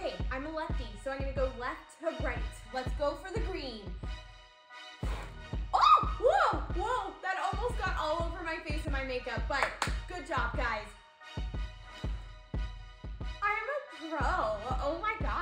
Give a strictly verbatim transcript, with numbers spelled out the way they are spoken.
Okay, I'm a lefty, so I'm gonna go left to right. Let's go for the green. Oh, whoa, whoa, that almost got all over my face and my makeup, but good job, guys. I am a pro, oh my gosh.